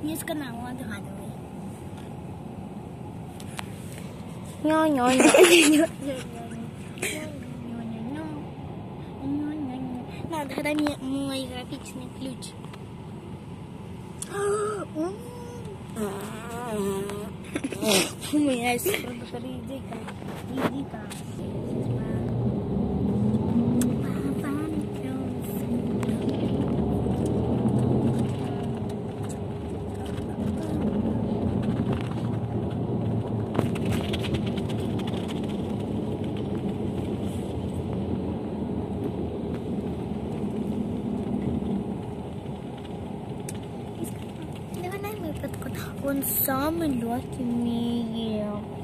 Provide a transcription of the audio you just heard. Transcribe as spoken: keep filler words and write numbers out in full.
Ni sekarang orang tu ada. Nyo nyo nyo. Надо, когда мне мой графический ключ. У меня есть продукты редика. Редика. Он самый легкий в мире.